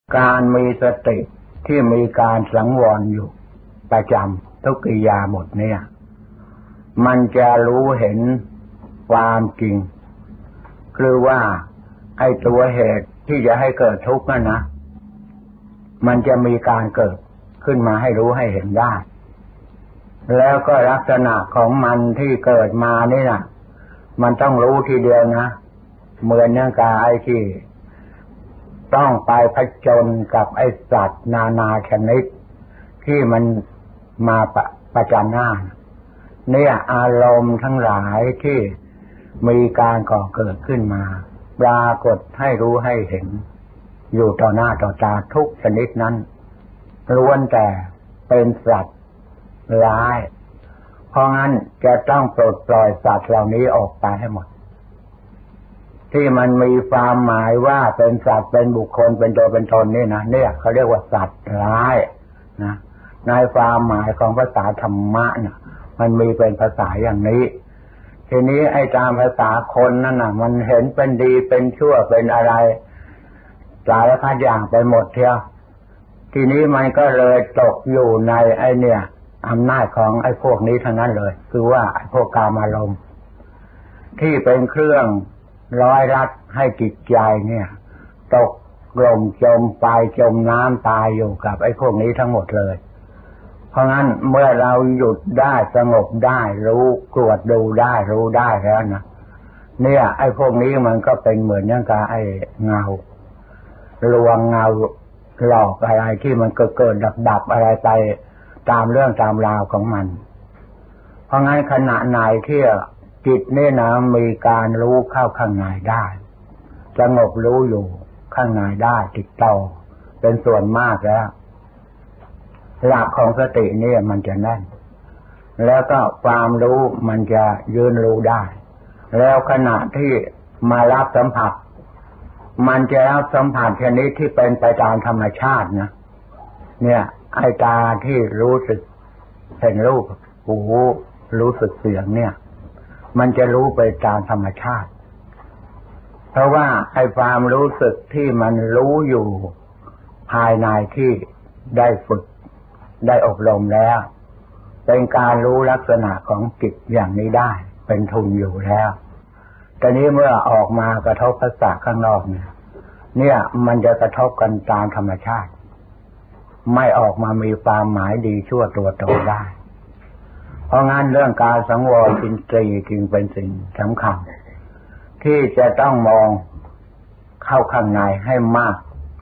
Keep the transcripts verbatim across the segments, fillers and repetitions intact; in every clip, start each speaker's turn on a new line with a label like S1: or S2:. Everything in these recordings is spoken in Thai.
S1: การมีสติที่มีการสังวรอยู่ประจำทุกกิริยาบทเนี่ยมันจะรู้เห็นความจริงคือว่าไอ้ตัวเหตุที่จะให้เกิดทุกข์นั่นนะมันจะมีการเกิดขึ้นมาให้รู้ให้เห็นได้แล้วก็ลักษณะของมันที่เกิดมานี่นะมันต้องรู้ทีเดียวนะเหมือนอย่างกาไอ้ที่ต้องไปผจญกับไอ้สัตว์นานาชนิดที่มันมาประประจันหน้าเนี่ยอารมณ์ทั้งหลายที่มีการก่อเกิดขึ้นมาปรากฏให้รู้ให้เห็นอยู่ต่อหน้าต่อตาทุกชนิดนั้นล้วนแต่เป็นสัตว์ร้ายเพราะงั้นจะต้องปลดปล่อยสัตว์เหล่านี้ออกไปให้หมดที่มันมีความหมายว่าเป็นสัตว์เป็นบุคคลเป็นตัวเป็นตนนี่นะเนี่ยเขาเรียกว่าสัตว์ร้ายนะในความหมายของภาษาธรรมะเนี่ยมันมีเป็นภาษาอย่างนี้ทีนี้ไอ้ตามภาษาคนนั่นน่ะมันเห็นเป็นดีเป็นชั่วเป็นอะไรสารพัดอย่างไปหมดเทียวทีนี้มันก็เลยตกอยู่ในไอ้เนี่ยอำนาจของไอ้พวกนี้ทั้งนั้นเลยคือว่าไอ้พวกกามารมณ์ที่เป็นเครื่องร้อยรัดให้จิตใจเนี่ยตกกลมจมไปจมน้ำตายอยู่กับไอ้พวกนี้ทั้งหมดเลยเพราะงั้นเมื่อเราหยุดได้สงบได้รู้ตรวจดูได้รู้ได้แล้วนะเนี่ยไอ้พวกนี้มันก็เป็นเหมือนอย่างกับไอ้เงาลวงเงาหลอกอะไรที่มันเกิดเกิดดับดับอะไรไปตามเรื่องตามราวของมันเพราะงั้นขณะไหนที่จิตนี่นะมีการรู้เข้าข้างในได้สงบรู้อยู่ข้างในได้ติดต่อเป็นส่วนมากแล้วหลักของสตินี่มันจะแน่นแล้วก็ความรู้มันจะยืนรู้ได้แล้วขณะที่มารับสัมผัสมันจะรับสัมผัสชนิดที่เป็นไปตามธรรมชาตินะเนี่ยไอ้ตาที่รู้สึกเห็นรูปหูรู้สึกเสียงเนี่ยมันจะรู้ไปตามธรรมชาติเพราะว่าไอ้ความรู้สึกที่มันรู้อยู่ภายในที่ได้ฝึกได้อบรมแล้วเป็นการรู้ลักษณะของจิตอย่างนี้ได้เป็นทุนอยู่แล้วแต่นี้เมื่อออกมากระทบภาษาข้างนอกเนี่ยเนี่ยมันจะกระทบกันตามธรรมชาติไม่ออกมามีความหมายดีชั่วตัวตนได้เพราะงั้นเรื่องการสังวรอินทรีย์จึงเป็นสิ่งสำคัญที่จะต้องมองเข้าข้างในให้มาก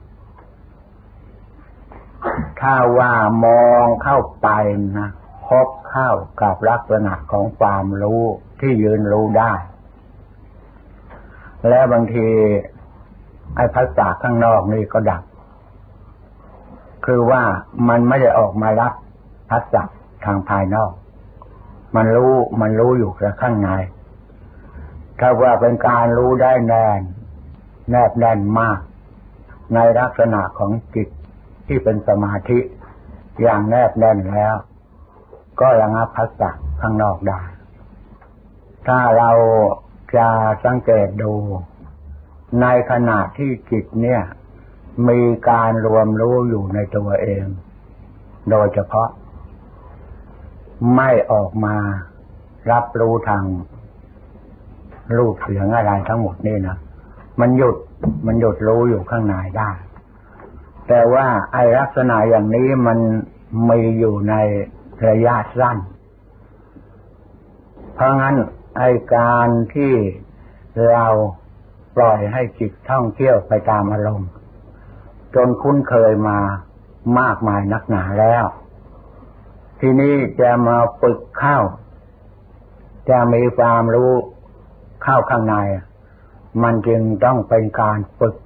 S1: ถ้าว่ามองเข้าไปนะพบเข้ากับลักษณะของความรู้ที่ยืนรู้ได้แล้วบางทีไอ้ภาษาข้างนอกนี่ก็ดับคือว่ามันไม่ได้ออกมารับภาษาทางภายนอกมันรู้มันรู้อยู่แต่ข้างในถ้าว่าเป็นการรู้ได้แน่นแนบแน่นมากในลักษณะของจิตที่เป็นสมาธิอย่างแนบแน่นแล้วก็ระงับภาษาข้างนอกได้ถ้าเราจะสังเกตดูในขณะที่จิตเนี่ยมีการรวมรู้อยู่ในตัวเองโดยเฉพาะไม่ออกมารับรู้ทางรูปเสียงอะไรทั้งหมดนี่นะมันหยุดมันหยุดรู้อยู่ข้างในได้แต่ว่าไอ้ลักษณะอย่างนี้มันมีอยู่ในระยะสั้นเพราะงั้นไอ้การที่เราปล่อยให้จิตท่องเที่ยวไปตามอารมณ์จนคุ้นเคยมามากมายนักหนาแล้วทีนี้จะมาฝึกเข้าจะมีความรู้เข้าข้างในมันจึงต้องเป็นการฝึก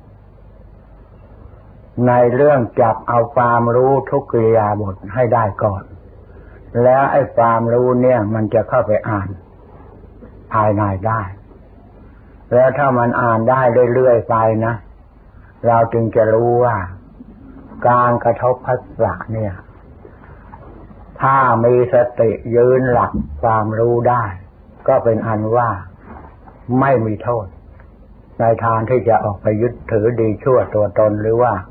S1: ในเรื่องจับเอาความรู้ทุกกิริยาบทให้ได้ก่อนแล้วไอ้ความรู้เนี่ยมันจะเข้าไปอ่านภายในได้แล้วถ้ามันอ่านได้เรื่อยๆไปนะเราจึงจะรู้ว่าการกระทบภาษาเนี่ยถ้ามีสติยืนหลักความรู้ได้ก็เป็นอันว่าไม่มีโทษในทางที่จะออกไปยึดถือดีชั่วตัวตนหรือว่า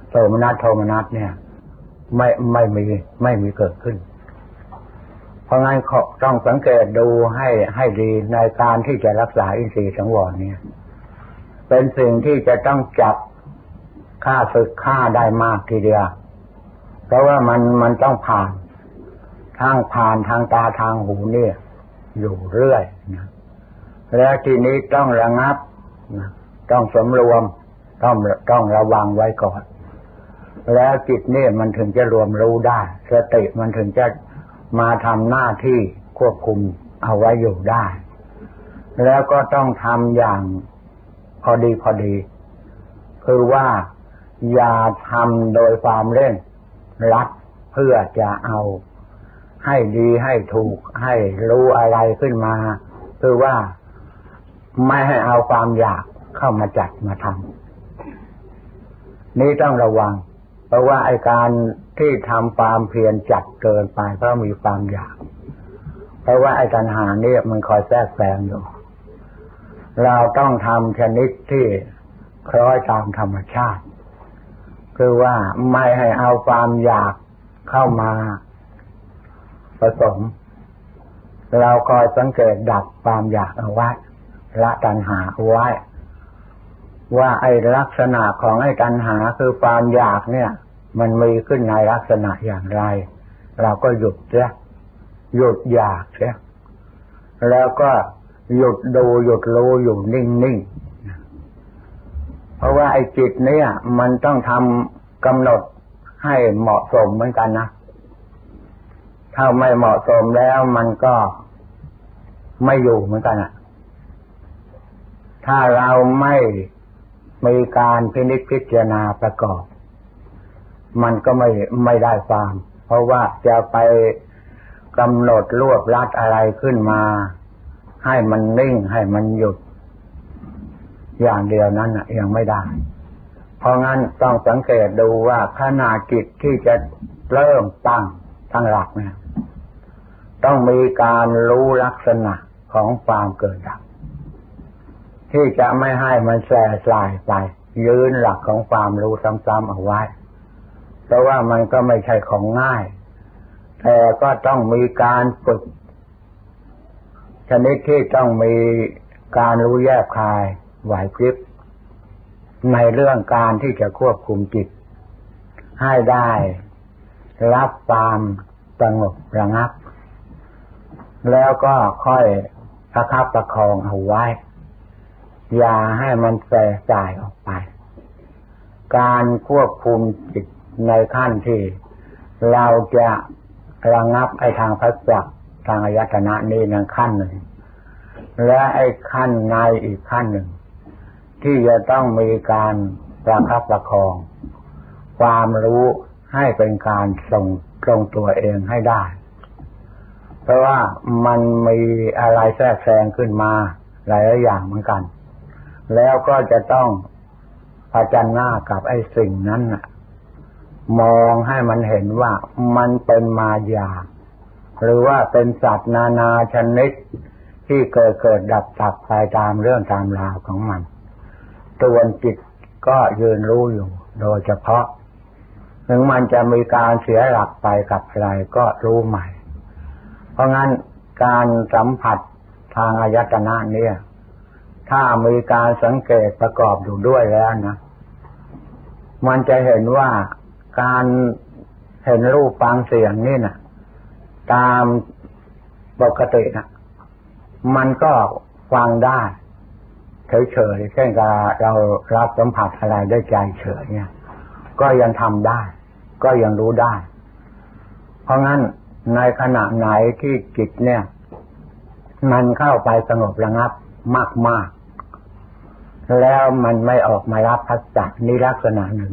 S1: โทมนัสโทมนัสเนี่ยไม่ไม่มีไม่มีเกิดขึ้นเพราะงั้นต้องสังเกตดูให้ให้ดีในการที่จะรักษาอินทรีย์สังวรเนี่ยเป็นสิ่งที่จะต้องจับฆ่าศึกฆ่าได้มากทีเดียวเพราะว่ามันมันต้องผ่านทางผ่านทางตาทางหูเนี่ยอยู่เรื่อยนะแล้วทีนี้ต้องระงับนะต้องสำรวมต้องต้องระวังไว้ก่อนแล้วจิตเนี่ยมันถึงจะรวมรู้ได้สติมันถึงจะมาทำหน้าที่ควบคุมเอาไว้อยู่ได้แล้วก็ต้องทำอย่างพอดีพอดีคือว่าอย่าทำโดยความเร่งรัดเพื่อจะเอาให้ดีให้ถูกให้รู้อะไรขึ้นมาคือว่าไม่ให้เอาความอยากเข้ามาจัดมาทำนี่ต้องระวังเพราะว่าไอ้การที่ทำความเพียรจัดเกินไปเพราะมีความอยากเพราะว่าไอ้ตัณหาเนี่ยมันคอยแทรกแซงอยู่เราต้องทำชนิดที่คล้อยตามธรรมชาติคือว่าไม่ให้เอาความอยากเข้ามาผสมเราคอยสังเกตดับความอยากเอาไว้ละตัณหาเอาไว้ว่าไอ้ลักษณะของไอ้ตัณหาคือความอยากเนี่ยมันมีขึ้นในลักษณะอย่างไรเราก็หยุดเสียหยุดอยากเสียแล้วก็หยุดดูหยุดรู้อยู่นิ่งๆเพราะว่าไอ้จิตเนี่ยมันต้องทำกำหนดให้เหมาะสมเหมือนกันนะถ้าไม่เหมาะสมแล้วมันก็ไม่อยู่เหมือนกันอ่ะถ้าเราไม่มีการพินิจพิจารณาประกอบมันก็ไม่ไม่ได้ความเพราะว่าจะไปกำหนดรวบรัดอะไรขึ้นมาให้มันนิ่งให้มันหยุดอย่างเดียวนั้นน่ะยังไม่ได้เพราะงั้นต้องสังเกตดูว่าขณะจิตที่จะเริ่มตั้งตั้งหลักเนี่ยต้องมีการรู้ลักษณะของความเกิดดับที่จะไม่ให้มันแสร่สายไปยืนหลักของความรู้ซ้ำๆเอาไว้เพราะว่ามันก็ไม่ใช่ของง่ายแต่ก็ต้องมีการฝึกชนิดที่ต้องมีการรู้แยบคายไหวพริบในเรื่องการที่จะควบคุมจิตให้ได้รับความสงบระงับแล้วก็ค่อยประคับประคองเอาไว้อย่าให้มันแสร่สายออกไปการควบคุมจิตในขั้นที่เราจะระงับไอ้ทางภัสสะทางอายตนะนี้ในขั้นหนึ่งและไอ้ขั้นในอีกขั้นหนึ่งที่จะต้องมีการประคับประคองความรู้ให้เป็นการส่งตรงตัวเองให้ได้เพราะว่ามันมีอะไรแทรกแซงขึ้นมาหลายอย่างเหมือนกันแล้วก็จะต้องเผชิญหน้ากับไอ้สิ่งนั้นน่ะมองให้มันเห็นว่ามันเป็นมายาหรือว่าเป็นสัตว์นานาชนิดที่เกิดเกิดดับดับไปตามเรื่องตามราวของมันตัวจิตก็ยืนรู้อยู่โดยเฉพาะถึงมันจะมีการเสียหลักไปกับอะไรก็รู้ใหม่เพราะงั้นการสัมผัสทางอายตนะเนี่ยถ้ามีการสังเกตประกอบอยู่ด้วยแล้วนะมันจะเห็นว่าการเห็นรูปฟังเสียงนี่นะตามปกตินะมันก็ฟังได้เฉยๆเช่นกับเรารับสัมผัสอะไรได้ใจเฉยเนี่ยก็ยังทำได้ก็ยังรู้ได้เพราะงั้นในขณะไหนที่จิตเนี่ยมันเข้าไปสงบระงับมากๆแล้วมันไม่ออกมารับภัสสะนี่ลักษณะหนึ่ง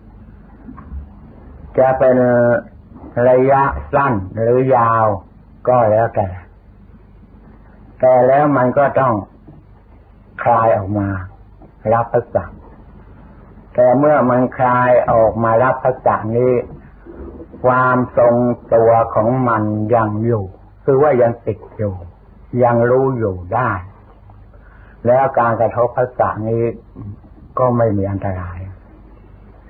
S1: จะเป็นระยะสั้นหรือยาวก็แล้วแต่แต่แล้วมันก็ต้องคลายออกมารับภัสสะแต่เมื่อมันคลายออกมารับภัสสะนี้ความทรงตัวของมันยังอยู่คือว่ายังติดอยู่ยังรู้อยู่ได้แล้วการกระทบภัสสะนี้ก็ไม่มีอันตราย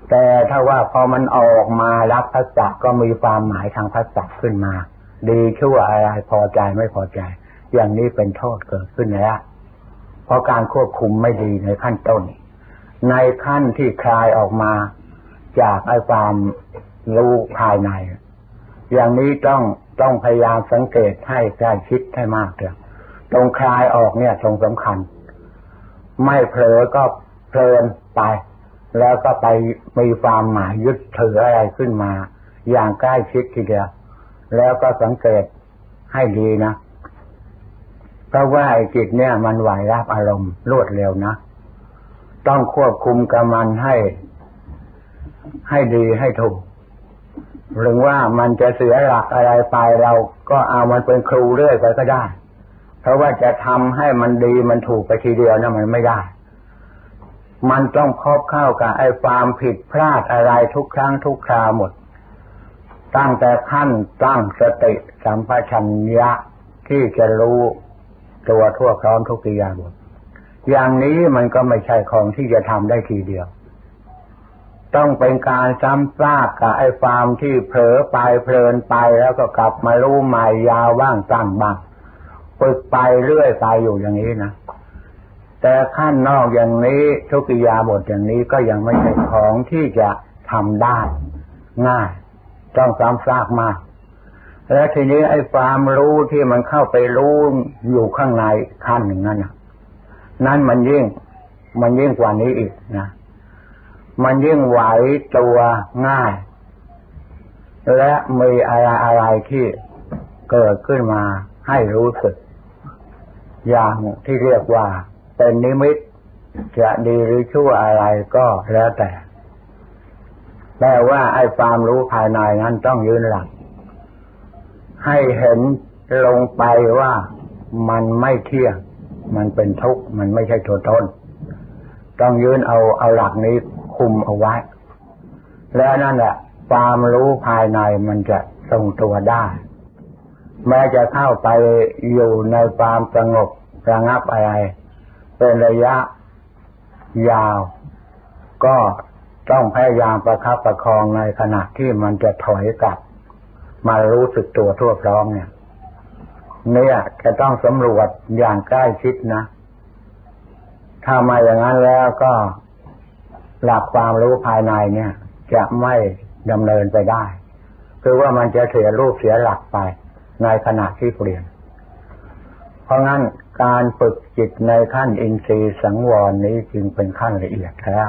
S1: แต่ถ้าว่าพอมันออกมารับภาษาก็มีความหมายทางภาษาขึ้นมาดีชั่วอะไรพอใจไม่พอใจอย่างนี้เป็นโทษเกิดขึ้นแล้วเพราะการควบคุมไม่ดีในขั้นต้นในขั้นที่คลายออกมาจากไอ้ความรู้ภายในอย่างนี้ต้องต้องพยายามสังเกตให้ใกล้ชิดให้มากเถอะตรงคลายออกเนี่ยตรงสำคัญไม่เผลอก็เพลินไปแล้วก็ไปมีความหมายยึดถืออะไรขึ้นมาอย่างใกล้ชิดทีเดียวแล้วก็สังเกตให้ดีนะเพราะว่าไอ้จิตเนี่ยมันไหวรับอารมณ์รวดเร็วนะต้องควบคุมกับมันให้ให้ดีให้ถูกหรือว่ามันจะเสียหลักอะไรไปเราก็เอามันเป็นครูเรื่อยไปก็ได้เพราะว่าจะทำให้มันดีมันถูกไปทีเดียวนะมันไม่ได้มันต้องพบเข้ากับไอ้ความผิดพลาดอะไรทุกครั้งทุกคราวหมดตั้งแต่ขั้นตั้งสติสัมปชัญญะที่จะรู้ตัวทั่วพร้อมทุกกิริยาบทอย่างนี้มันก็ไม่ใช่ของที่จะทำได้ทีเดียวต้องเป็นการซ้ำซากกับไอ้ความที่เผลอไปเพลินไปแล้วก็กลับมารู้ใหม่ยาวบ้างสั้นบ้างฝึกไปเรื่อยไปอยู่อย่างนี้นะแต่ขั้นนอกอย่างนี้ทุกกิริยาบทอย่างนี้ก็ยังไม่ใช่ของที่จะทำได้ง่ายต้องซ้ำซากมากและทีนี้ไอ้ความรู้ที่มันเข้าไปรู้อยู่ข้างในขั้นหนึ่งนั่นนะนั่นมันยิ่งมันยิ่งกว่านี้อีกนะมันยิ่งไหวตัวง่ายและมีอะไรอะไรที่เกิดขึ้นมาให้รู้สึกอย่างที่เรียกว่าเป็นนิมิตจะดีหรือชั่วอะไรก็แล้วแต่แต่ว่าไอ้ความรู้ภายในนั้นต้องยืนหลักให้เห็นลงไปว่ามันไม่เที่ยงมันเป็นทุกข์มันไม่ใช่ตัวตนต้องยืนเอาเอาหลักนี้คุมเอาไว้แล้วนั่นแหละความรู้ภายในมันจะทรงตัวได้แม้จะเข้าไปอยู่ในความสงบระงับอะไรเป็นระยะยาวก็ต้องพยายามประคับประคองในขณะที่มันจะถอยกลับมารู้สึกตัวทั่วพร้อมเนี่ยเนี่ยจะต้องสำรวจอย่างใกล้ชิดนะถ้ามาอย่างนั้นแล้วก็หลักความรู้ภายในเนี่ยจะไม่ดำเนินไปได้คือว่ามันจะเสียรูปเสียหลักไปในขณะที่เปลี่ยนเพราะงั้นการฝึกจิตในขั้นอินทรีย์สังวรนี้จึงเป็นขั้นละเอียดแล้ว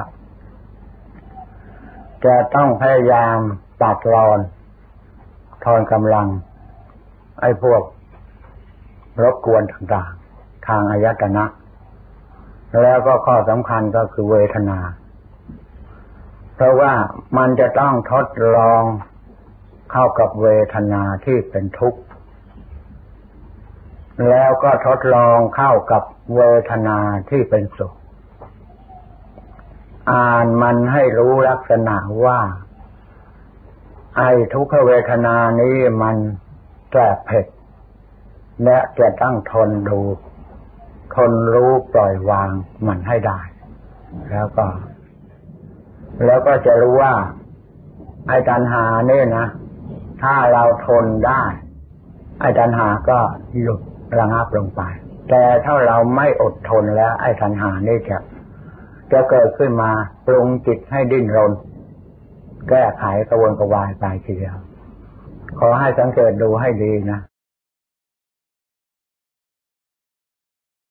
S1: จะต้องพยายามตัดรอนทอนกำลังไอ้พวกรบกวนต่างๆทางอายตนะแล้วก็ข้อสำคัญก็คือเวทนาเพราะว่ามันจะต้องทดลองเข้ากับเวทนาที่เป็นทุกข์แล้วก็ทดลองเข้ากับเวทนาที่เป็นสุขอ่านมันให้รู้ลักษณะว่าไอ้ทุกขเวทนานี้มันแสบเผ็ดและจะต้องทนดูทนรู้ปล่อยวางมันให้ได้แล้วก็แล้วก็จะรู้ว่าไอ้ตัณหาเนี่ยนะถ้าเราทนได้ไอ้ตัณหาก็หยุดระงับลงไปแต่ถ้าเราไม่อดทนแล้วไอ้ตัณหานี่จะจะเกิดขึ้นมาปรุงจิตให้ดิ้นรนแก้ไขกระวนกระวายไปทีเดียวขอให้สังเกตดูให้ดีนะ